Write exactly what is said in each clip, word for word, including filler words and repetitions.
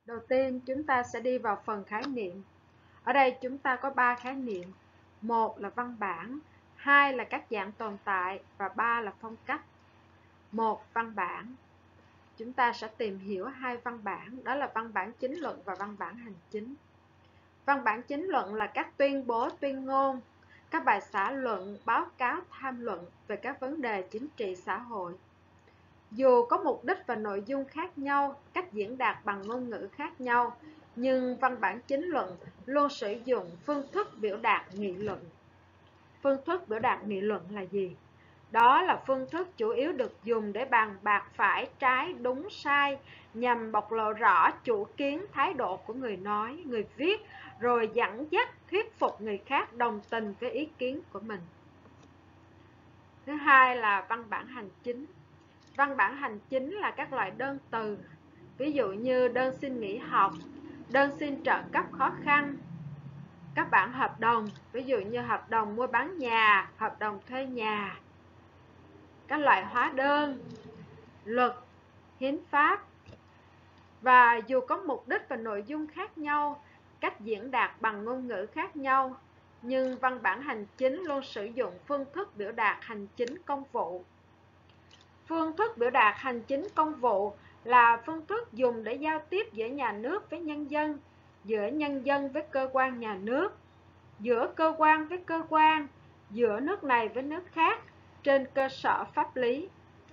Đầu tiên chúng ta sẽ đi vào phần khái niệm. Ở đây chúng ta có ba khái niệm. Một là văn bản, hai là các dạng tồn tại và ba là phong cách. Một, văn bản. Chúng ta sẽ tìm hiểu hai văn bản, đó là văn bản chính luận và văn bản hành chính. Văn bản chính luận là các tuyên bố, tuyên ngôn, các bài xã luận, báo cáo, tham luận về các vấn đề chính trị xã hội. Dù có mục đích và nội dung khác nhau, cách diễn đạt bằng ngôn ngữ khác nhau, nhưng văn bản chính luận luôn sử dụng phương thức biểu đạt nghị luận. Phương thức biểu đạt nghị luận là gì? Đó là phương thức chủ yếu được dùng để bàn bạc phải, trái, đúng, sai, nhằm bộc lộ rõ chủ kiến, thái độ của người nói, người viết, rồi dẫn dắt, thuyết phục người khác đồng tình với ý kiến của mình. Thứ hai là văn bản hành chính. Văn bản hành chính là các loại đơn từ, ví dụ như đơn xin nghỉ học, đơn xin trợ cấp khó khăn, các bản hợp đồng, ví dụ như hợp đồng mua bán nhà, hợp đồng thuê nhà, các loại hóa đơn, luật, hiến pháp. Và dù có mục đích và nội dung khác nhau, cách diễn đạt bằng ngôn ngữ khác nhau, nhưng văn bản hành chính luôn sử dụng phương thức biểu đạt hành chính công vụ. Phương thức biểu đạt hành chính công vụ là phương thức dùng để giao tiếp giữa nhà nước với nhân dân, giữa nhân dân với cơ quan nhà nước, giữa cơ quan với cơ quan, giữa nước này với nước khác, trên cơ sở pháp lý.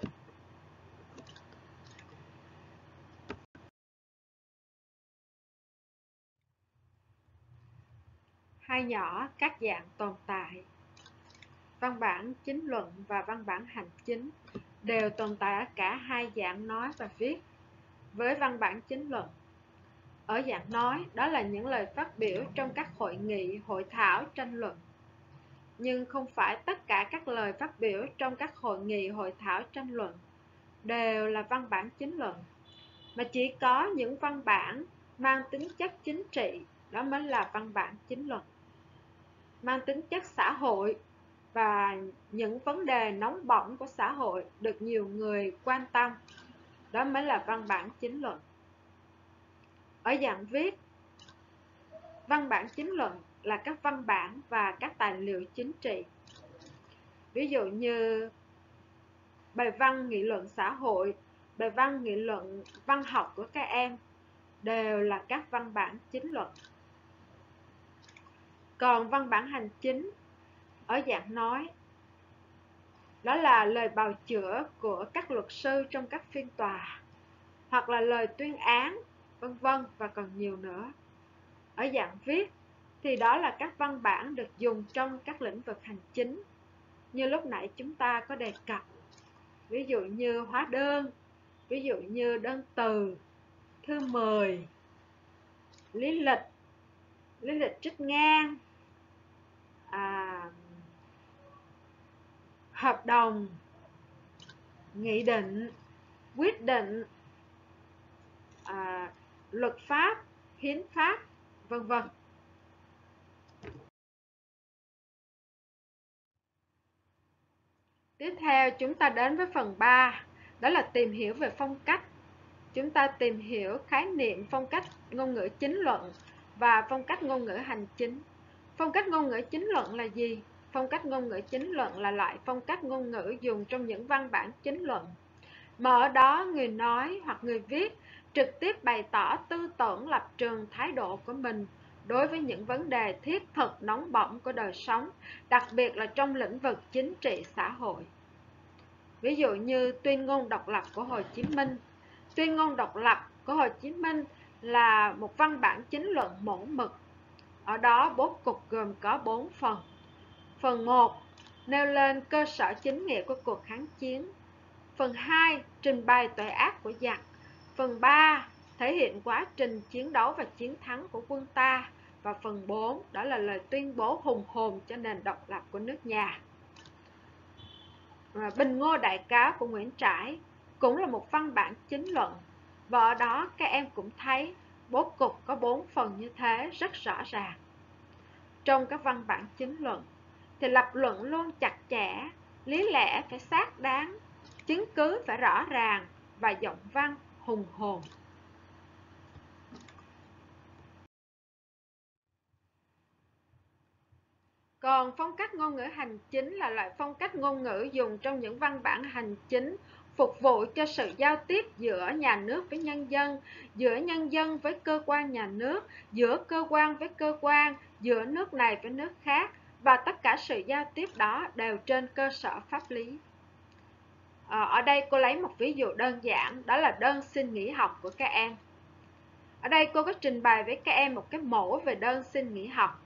Hai nhỏ các dạng tồn tại. Văn bản chính luận và văn bản hành chính đều tồn tại ở cả hai dạng nói và viết. Với văn bản chính luận, ở dạng nói, đó là những lời phát biểu trong các hội nghị, hội thảo, tranh luận. Nhưng không phải tất cả các lời phát biểu trong các hội nghị, hội thảo, tranh luận đều là văn bản chính luận, mà chỉ có những văn bản mang tính chất chính trị, đó mới là văn bản chính luận. Mang tính chất xã hội và những vấn đề nóng bỏng của xã hội được nhiều người quan tâm, đó mới là văn bản chính luận. Ở dạng viết, văn bản chính luận là các văn bản và các tài liệu chính trị. Ví dụ như bài văn nghị luận xã hội, bài văn nghị luận văn học của các em đều là các văn bản chính luận. Còn văn bản hành chính ở dạng nói, đó là lời bào chữa của các luật sư trong các phiên tòa, hoặc là lời tuyên án, vân vân và còn nhiều nữa. Ở dạng viết thì đó là các văn bản được dùng trong các lĩnh vực hành chính, như lúc nãy chúng ta có đề cập, ví dụ như hóa đơn, ví dụ như đơn từ, thư mời, lý lịch, lý lịch trích ngang, à, hợp đồng, nghị định, quyết định, à, luật pháp, hiến pháp, vân vân. Tiếp theo chúng ta đến với phần ba, đó là tìm hiểu về phong cách. Chúng ta tìm hiểu khái niệm phong cách ngôn ngữ chính luận và phong cách ngôn ngữ hành chính. Phong cách ngôn ngữ chính luận là gì? Phong cách ngôn ngữ chính luận là loại phong cách ngôn ngữ dùng trong những văn bản chính luận, mà ở đó người nói hoặc người viết trực tiếp bày tỏ tư tưởng, lập trường, thái độ của mình đối với những vấn đề thiết thực nóng bỏng của đời sống, đặc biệt là trong lĩnh vực chính trị xã hội. Ví dụ như tuyên ngôn độc lập của Hồ Chí Minh. Tuyên ngôn độc lập của Hồ Chí Minh là một văn bản chính luận mẫu mực. Ở đó bố cục gồm có bốn phần. Phần một nêu lên cơ sở chính nghĩa của cuộc kháng chiến. Phần hai trình bày tội ác của giặc. Phần ba thể hiện quá trình chiến đấu và chiến thắng của quân ta. Và phần bốn đó là lời tuyên bố hùng hồn cho nền độc lập của nước nhà. Bình Ngô Đại Cáo của Nguyễn Trãi cũng là một văn bản chính luận, và ở đó các em cũng thấy bố cục có bốn phần như thế rất rõ ràng. Trong các văn bản chính luận thì lập luận luôn chặt chẽ, lý lẽ phải xác đáng, chứng cứ phải rõ ràng và giọng văn hùng hồn. Còn phong cách ngôn ngữ hành chính là loại phong cách ngôn ngữ dùng trong những văn bản hành chính phục vụ cho sự giao tiếp giữa nhà nước với nhân dân, giữa nhân dân với cơ quan nhà nước, giữa cơ quan với cơ quan, giữa nước này với nước khác, và tất cả sự giao tiếp đó đều trên cơ sở pháp lý. À, ở đây cô lấy một ví dụ đơn giản, đó là đơn xin nghỉ học của các em. Ở đây cô có trình bày với các em một cái mẫu về đơn xin nghỉ học.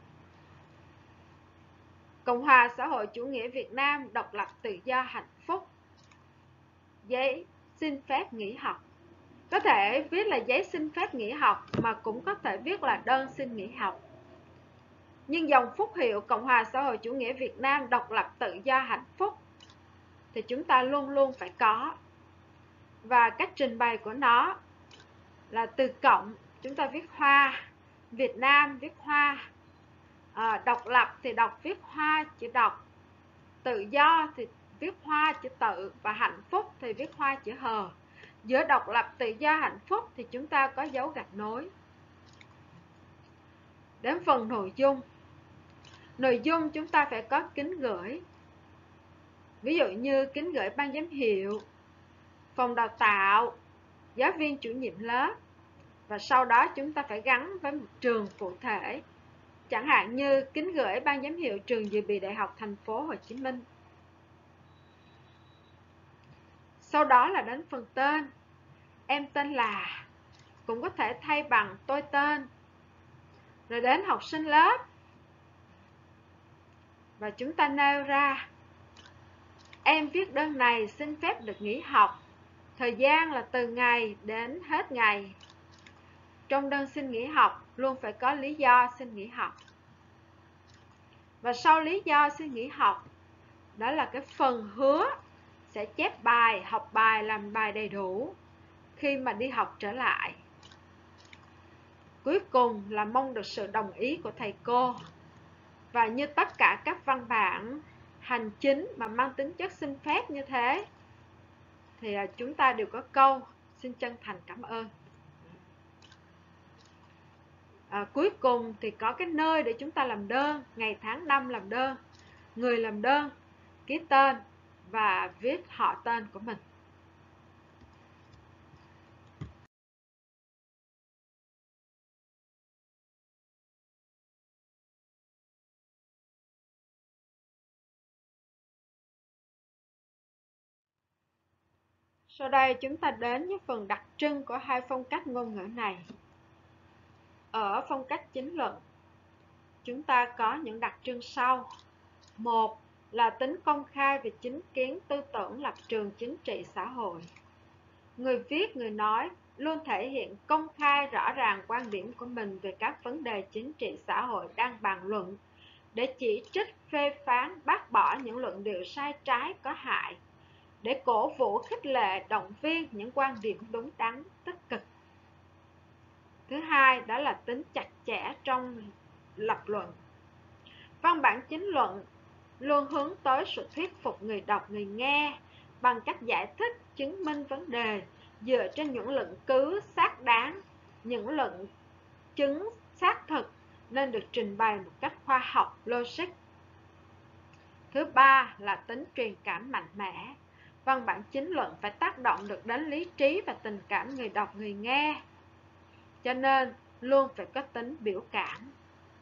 Cộng hòa xã hội chủ nghĩa Việt Nam độc lập tự do hạnh phúc. Giấy xin phép nghỉ học. Có thể viết là giấy xin phép nghỉ học mà cũng có thể viết là đơn xin nghỉ học. Nhưng dòng phúc hiệu Cộng hòa xã hội chủ nghĩa Việt Nam độc lập tự do hạnh phúc thì chúng ta luôn luôn phải có. Và cách trình bày của nó là từ cộng chúng ta viết hoa, Việt Nam viết hoa, à, độc lập thì đọc viết hoa chữ độc, tự do thì viết hoa chữ tự, và hạnh phúc thì viết hoa chữ hờ. Giữa độc lập, tự do, hạnh phúc thì chúng ta có dấu gạch nối. Đến phần nội dung. Nội dung chúng ta phải có kính gửi. Ví dụ như kính gửi ban giám hiệu, phòng đào tạo, giáo viên chủ nhiệm lớp. Và sau đó chúng ta phải gắn với một trường cụ thể. Chẳng hạn như kính gửi ban giám hiệu trường dự bị Đại học Thành phố Hồ Chí Minh. Sau đó là đến phần tên. Em tên là, cũng có thể thay bằng tôi tên. Rồi đến học sinh lớp. Và chúng ta nêu ra, em viết đơn này xin phép được nghỉ học. Thời gian là từ ngày đến hết ngày. Trong đơn xin nghỉ học luôn phải có lý do xin nghỉ học. Và sau lý do xin nghỉ học, đó là cái phần hứa sẽ chép bài, học bài, làm bài đầy đủ khi mà đi học trở lại. Cuối cùng là mong được sự đồng ý của thầy cô. Và như tất cả các văn bản hành chính mà mang tính chất xin phép như thế thì chúng ta đều có câu xin chân thành cảm ơn. À, cuối cùng thì có cái nơi để chúng ta làm đơn, ngày tháng năm làm đơn, người làm đơn, ký tên và viết họ tên của mình. Sau đây chúng ta đến với phần đặc trưng của hai phong cách ngôn ngữ này. Ở phong cách chính luận, chúng ta có những đặc trưng sau. Một là tính công khai về chính kiến, tư tưởng, lập trường chính trị xã hội. Người viết, người nói luôn thể hiện công khai rõ ràng quan điểm của mình về các vấn đề chính trị xã hội đang bàn luận, để chỉ trích, phê phán, bác bỏ những luận điệu sai trái có hại, để cổ vũ, khích lệ, động viên những quan điểm đúng đắn, tích cực. Thứ hai, đó là tính chặt chẽ trong lập luận. Văn bản chính luận luôn hướng tới sự thuyết phục người đọc, người nghe bằng cách giải thích, chứng minh vấn đề dựa trên những luận cứ xác đáng, những luận chứng xác thực nên được trình bày một cách khoa học, logic. Thứ ba là tính truyền cảm mạnh mẽ. Văn bản chính luận phải tác động được đến lý trí và tình cảm người đọc, người nghe, cho nên luôn phải có tính biểu cảm.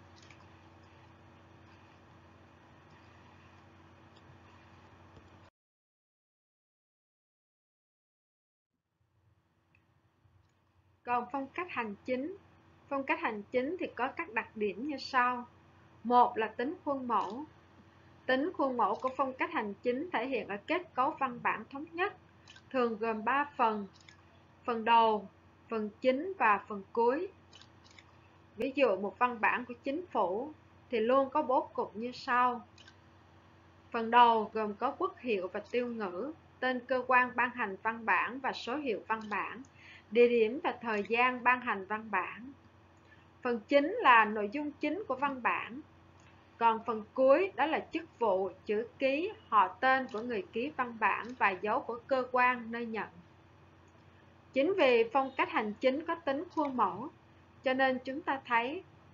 Còn phong cách hành chính, phong cách hành chính thì có các đặc điểm như sau. Một là tính khuôn mẫu. Tính khuôn mẫu của phong cách hành chính thể hiện ở kết cấu văn bản thống nhất, thường gồm ba phần: phần đầu, phần chính và phần cuối. Ví dụ một văn bản của chính phủ thì luôn có bố cục như sau. Phần đầu gồm có quốc hiệu và tiêu ngữ, tên cơ quan ban hành văn bản và số hiệu văn bản, địa điểm và thời gian ban hành văn bản. Phần chính là nội dung chính của văn bản. Còn phần cuối đó là chức vụ, chữ ký, họ tên của người ký văn bản và dấu của cơ quan nơi nhận. Chính vì phong cách hành chính có tính khuôn mẫu, cho nên chúng ta thấy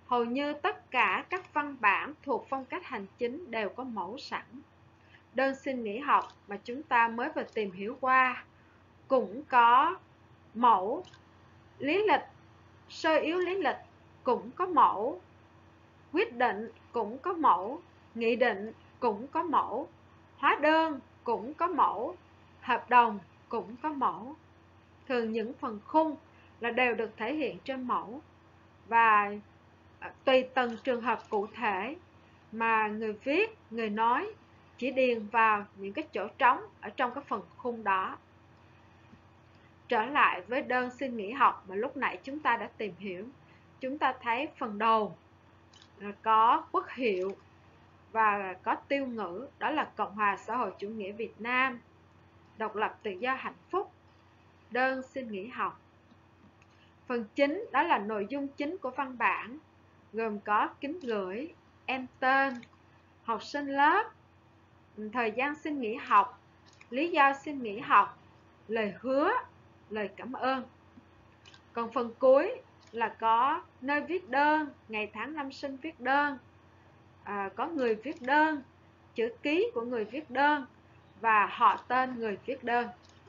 Hầu như tất cả các văn bản thuộc phong cách hành chính đều có mẫu sẵn. Đơn xin nghỉ học mà chúng ta mới vừa tìm hiểu qua cũng có mẫu, lý lịch, sơ yếu lý lịch cũng có mẫu, quyết định cũng có mẫu, nghị định cũng có mẫu, hóa đơn cũng có mẫu, hợp đồng cũng có mẫu. Thường những phần khung là đều được thể hiện trên mẫu, và tùy từng trường hợp cụ thể mà người viết, người nói chỉ điền vào những cái chỗ trống ở trong cái phần khung đó. Trở lại với đơn xin nghỉ học mà lúc nãy chúng ta đã tìm hiểu, chúng ta thấy phần đầu là có quốc hiệu và có tiêu ngữ, đó là Cộng hòa xã hội chủ nghĩa Việt Nam, độc lập tự do hạnh phúc, đơn xin nghỉ học. Phần chính đó là nội dung chính của văn bản, gồm có kính gửi, em tên, học sinh lớp, thời gian xin nghỉ học, lý do xin nghỉ học, lời hứa, lời cảm ơn. Còn phần cuối là có nơi viết đơn, ngày tháng năm sinh viết đơn, à, có người viết đơn, chữ ký của người viết đơn và họ tên người viết đơn.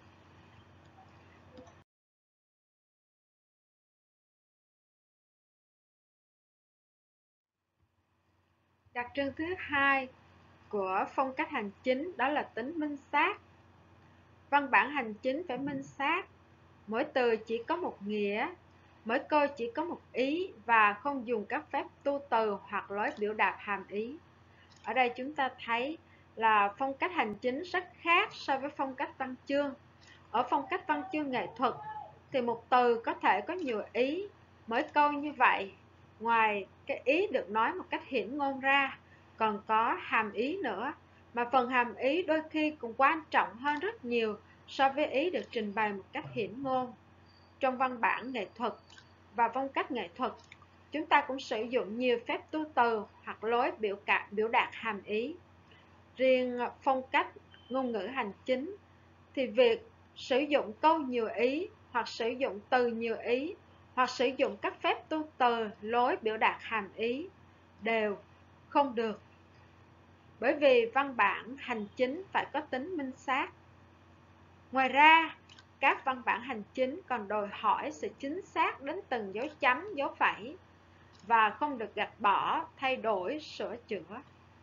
Đặc trưng thứ hai của phong cách hành chính đó là tính minh xác. Văn bản hành chính phải minh xác, mỗi từ chỉ có một nghĩa, mỗi câu chỉ có một ý và không dùng các phép tu từ hoặc lối biểu đạt hàm ý. Ở đây chúng ta thấy là phong cách hành chính rất khác so với phong cách văn chương. Ở phong cách văn chương nghệ thuật thì một từ có thể có nhiều ý, mỗi câu như vậy, ngoài cái ý được nói một cách hiển ngôn ra, còn có hàm ý nữa, mà phần hàm ý đôi khi cũng quan trọng hơn rất nhiều so với ý được trình bày một cách hiển ngôn. Trong văn bản nghệ thuật và phong cách nghệ thuật, chúng ta cũng sử dụng nhiều phép tu từ hoặc lối biểu cảm biểu đạt hàm ý. Riêng phong cách ngôn ngữ hành chính thì việc sử dụng câu nhiều ý hoặc sử dụng từ nhiều ý hoặc sử dụng các phép tu từ lối biểu đạt hàm ý đều không được, bởi vì văn bản hành chính phải có tính minh xác. Ngoài ra, các văn bản hành chính còn đòi hỏi sự chính xác đến từng dấu chấm, dấu phẩy và không được gạch bỏ, thay đổi, sửa chữa.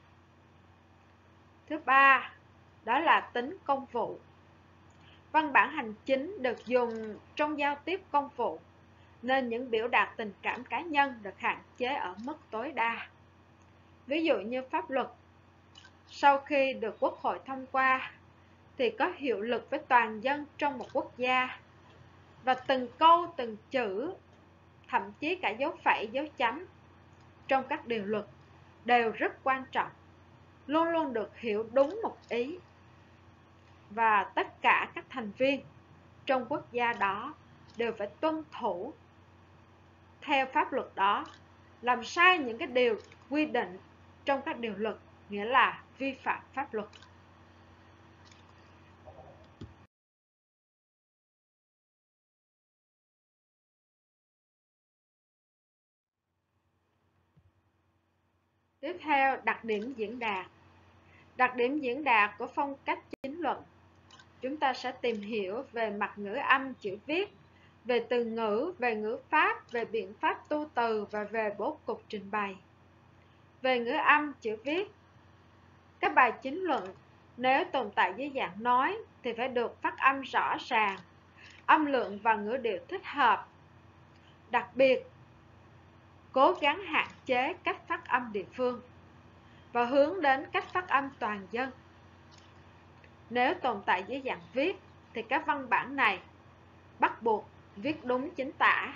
Thứ ba, đó là tính công vụ. Văn bản hành chính được dùng trong giao tiếp công vụ, nên những biểu đạt tình cảm cá nhân được hạn chế ở mức tối đa. Ví dụ như pháp luật, sau khi được Quốc hội thông qua, thì có hiệu lực với toàn dân trong một quốc gia, và từng câu, từng chữ, thậm chí cả dấu phẩy, dấu chấm trong các điều luật đều rất quan trọng, luôn luôn được hiểu đúng một ý, và tất cả các thành viên trong quốc gia đó đều phải tuân thủ theo pháp luật đó. Làm sai những cái điều quy định trong các điều luật nghĩa là vi phạm pháp luật. Tiếp theo, đặc điểm diễn đạt. Đặc điểm diễn đạt của phong cách chính luận. Chúng ta sẽ tìm hiểu về mặt ngữ âm chữ viết, về từ ngữ, về ngữ pháp, về biện pháp tu từ và về bố cục trình bày. Về ngữ âm chữ viết, các bài chính luận nếu tồn tại dưới dạng nói thì phải được phát âm rõ ràng, âm lượng và ngữ điệu thích hợp. Đặc biệt, cố gắng hạn chế cách phát âm địa phương và hướng đến cách phát âm toàn dân. Nếu tồn tại dưới dạng viết thì các văn bản này bắt buộc viết đúng chính tả.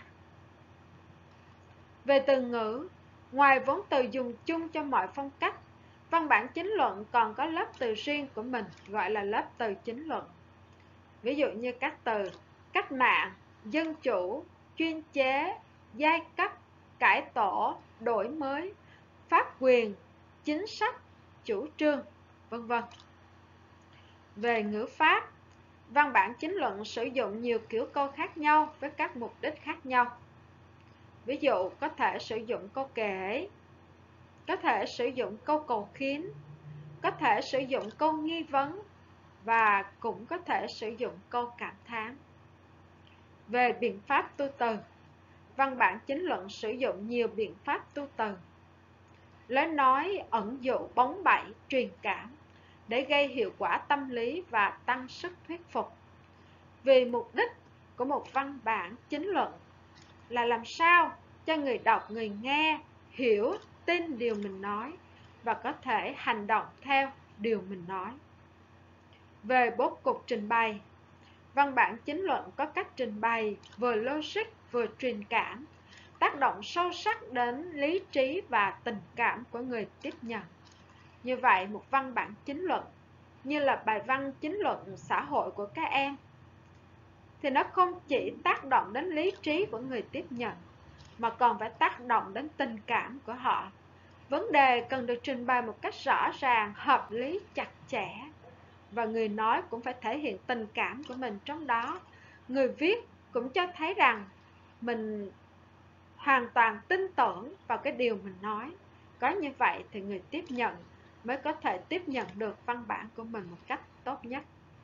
Về từ ngữ, ngoài vốn từ dùng chung cho mọi phong cách, văn bản chính luận còn có lớp từ riêng của mình, gọi là lớp từ chính luận. Ví dụ như các từ cách mạng, dân chủ, chuyên chế, giai cấp, cải tổ, đổi mới, pháp quyền, chính sách, chủ trương, vân vân. Về ngữ pháp, văn bản chính luận sử dụng nhiều kiểu câu khác nhau với các mục đích khác nhau. Ví dụ có thể sử dụng câu kể, có thể sử dụng câu cầu khiến, có thể sử dụng câu nghi vấn và cũng có thể sử dụng câu cảm thán. Về biện pháp tu từ, văn bản chính luận sử dụng nhiều biện pháp tu từ. Lời nói ẩn dụ bóng bẩy, truyền cảm để gây hiệu quả tâm lý và tăng sức thuyết phục. Vì mục đích của một văn bản chính luận là làm sao cho người đọc, người nghe hiểu, tin điều mình nói và có thể hành động theo điều mình nói. Về bố cục trình bày, văn bản chính luận có cách trình bày vừa logic vừa truyền cảm, tác động sâu sắc đến lý trí và tình cảm của người tiếp nhận. Như vậy, một văn bản chính luận như là bài văn chính luận xã hội của các em thì nó không chỉ tác động đến lý trí của người tiếp nhận mà còn phải tác động đến tình cảm của họ. Vấn đề cần được trình bày một cách rõ ràng, hợp lý, chặt chẽ và người nói cũng phải thể hiện tình cảm của mình trong đó. Người viết cũng cho thấy rằng mình hoàn toàn tin tưởng vào cái điều mình nói. Có như vậy thì người tiếp nhận mới có thể tiếp nhận được văn bản của mình một cách tốt nhất.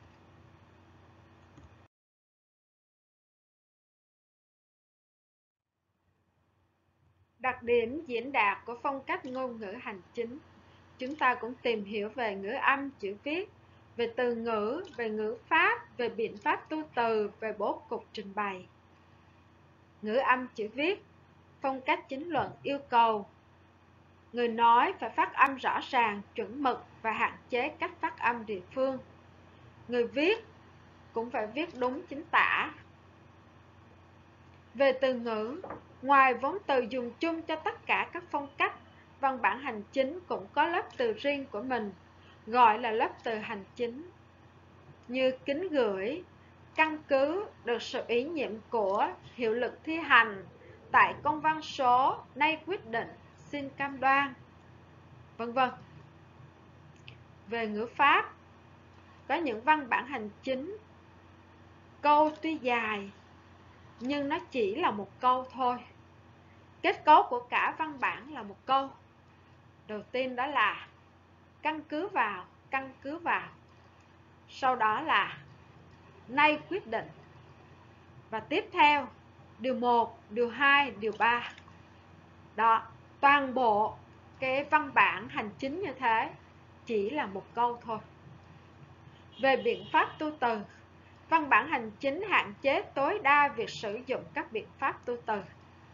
Đặc điểm diễn đạt của phong cách ngôn ngữ hành chính. Chúng ta cũng tìm hiểu về ngữ âm, chữ viết, về từ ngữ, về ngữ pháp, về biện pháp tu từ, về bố cục trình bày. Ngữ âm, chữ viết. Phong cách chính luận yêu cầu người nói phải phát âm rõ ràng, chuẩn mực và hạn chế cách phát âm địa phương. Người viết cũng phải viết đúng chính tả. Về từ ngữ, ngoài vốn từ dùng chung cho tất cả các phong cách, văn bản hành chính cũng có lớp từ riêng của mình, gọi là lớp từ hành chính. Như kính gửi, căn cứ được sự ủy nhiệm của, hiệu lực thi hành, tại công văn số, nay quyết định, xin cam đoan, vân vân. Về ngữ pháp, có những văn bản hành chính, câu tuy dài, nhưng nó chỉ là một câu thôi. Kết cấu của cả văn bản là một câu. Đầu tiên đó là căn cứ vào, căn cứ vào. Sau đó là nay quyết định. Và tiếp theo, điều một, điều hai, điều ba. Đó, toàn bộ cái văn bản hành chính như thế chỉ là một câu thôi. Về biện pháp tu từ, văn bản hành chính hạn chế tối đa việc sử dụng các biện pháp tu từ.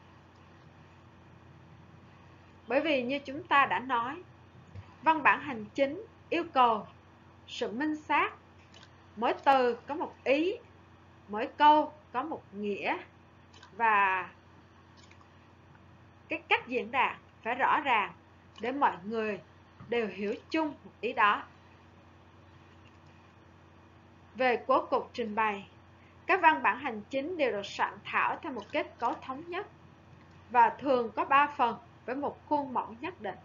Bởi vì như chúng ta đã nói, văn bản hành chính yêu cầu sự minh xác. Mỗi từ có một ý, mỗi câu có một nghĩa và cái cách diễn đạt phải rõ ràng để mọi người đều hiểu chung một ý đó. Về bố cục trình bày, các văn bản hành chính đều được soạn thảo theo một kết cấu thống nhất và thường có ba phần với một khuôn mẫu nhất định.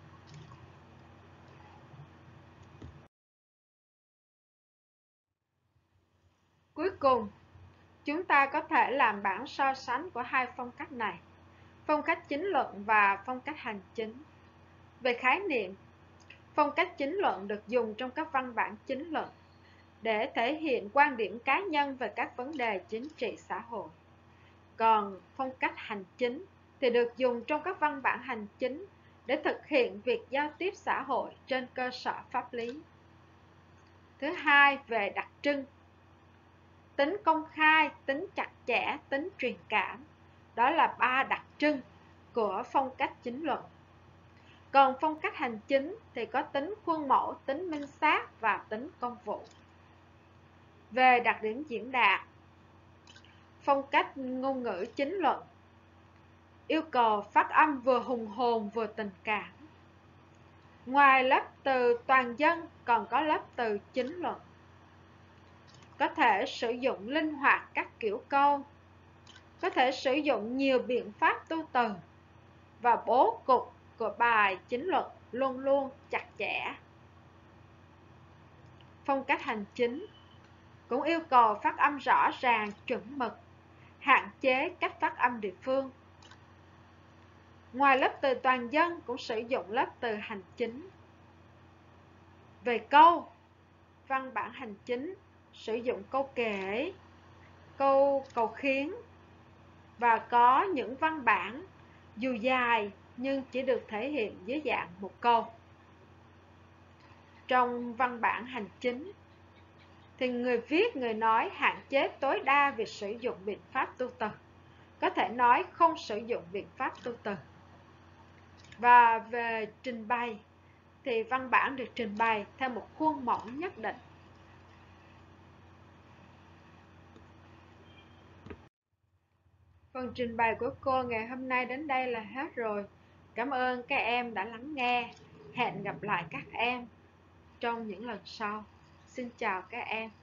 Cuối cùng, chúng ta có thể làm bảng so sánh của hai phong cách này, phong cách chính luận và phong cách hành chính. Về khái niệm, phong cách chính luận được dùng trong các văn bản chính luận để thể hiện quan điểm cá nhân về các vấn đề chính trị xã hội. Còn phong cách hành chính thì được dùng trong các văn bản hành chính để thực hiện việc giao tiếp xã hội trên cơ sở pháp lý. Thứ hai, về đặc trưng. Tính công khai, tính chặt chẽ, tính truyền cảm. Đó là ba đặc trưng của phong cách chính luận. Còn phong cách hành chính thì có tính khuôn mẫu, tính minh xác và tính công vụ. Về đặc điểm diễn đạt, phong cách ngôn ngữ chính luận yêu cầu phát âm vừa hùng hồn vừa tình cảm. Ngoài lớp từ toàn dân còn có lớp từ chính luận. Có thể sử dụng linh hoạt các kiểu câu, có thể sử dụng nhiều biện pháp tu từ và bố cục của bài chính luận luôn luôn chặt chẽ. Phong cách hành chính cũng yêu cầu phát âm rõ ràng, chuẩn mực, hạn chế cách phát âm địa phương. Ngoài lớp từ toàn dân cũng sử dụng lớp từ hành chính. Về câu, văn bản hành chính sử dụng câu kể, câu cầu khiến và có những văn bản dù dài nhưng chỉ được thể hiện dưới dạng một câu. Trong văn bản hành chính thì người viết, người nói hạn chế tối đa việc sử dụng biện pháp tu từ, có thể nói không sử dụng biện pháp tu từ. Và về trình bày thì văn bản được trình bày theo một khuôn mẫu nhất định. Phần trình bày của cô ngày hôm nay đến đây là hết rồi. Cảm ơn các em đã lắng nghe. Hẹn gặp lại các em trong những lần sau. Xin chào các em.